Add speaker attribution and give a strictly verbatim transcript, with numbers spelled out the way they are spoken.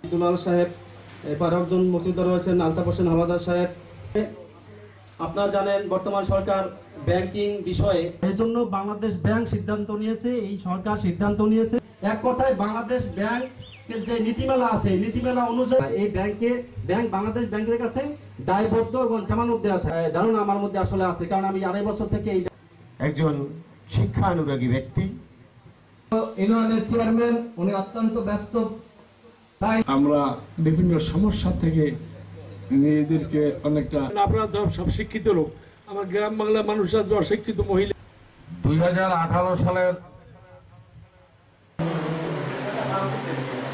Speaker 1: দুলাল সাহেব, এবার একজন মুক্তিযোদ্ধা রয়েছেন আলতাফ হোসেন হাওলাদার সাহেব। আপনারা জানেন বর্তমান সরকার ব্যাংকিং বিষয়ে এই জন্য বাংলাদেশ ব্যাংক সিদ্ধান্ত নিয়েছে, এই সরকার সিদ্ধান্ত নিয়েছে, এক কথায় বাংলাদেশ ব্যাংকের যে নীতিমালা আছে নীতিমালা অনুযায়ী এই ব্যাংকে ব্যাংক বাংলাদেশ ব্যাংকের কাছে দায়বদ্ধ এবং জামানত দেওয়া থাকে। ধারণা আমার মধ্যে আসলে আছে, কারণ আমি আড়াই বছর থেকে এই
Speaker 2: একজন শিক্ষানুরাগী ব্যক্তি,
Speaker 3: ইউনিয়নের চেয়ারম্যান, উনি অত্যন্ত ব্যস্ত। তাই
Speaker 4: আমরা বিভিন্ন সমস্যা থেকে নিজেদেরকে অনেকটা, আপনারা তো সব শিক্ষিত লোক, আমার গ্রাম বাংলার মানুষরা তো অশিক্ষিত মহিলা।
Speaker 2: দুই হাজার আঠারো সালের